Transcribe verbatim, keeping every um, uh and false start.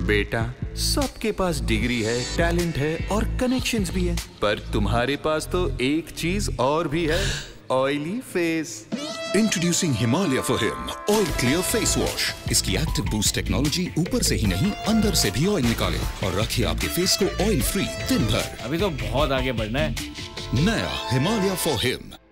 बेटा, सबके पास डिग्री है, टैलेंट है और कनेक्शंस भी है, पर तुम्हारे पास तो एक चीज और भी है, oily face. Introducing Himalaya for him oil clear face wash. इसकी एक्टिव बूस्ट टेक्नोलॉजी ऊपर से ही नहीं अंदर से भी ऑयल निकाले और रखे आपके फेस को ऑयल फ्री दिन भर। अभी तो बहुत आगे बढ़ना है। नया हिमालय फॉर हिम।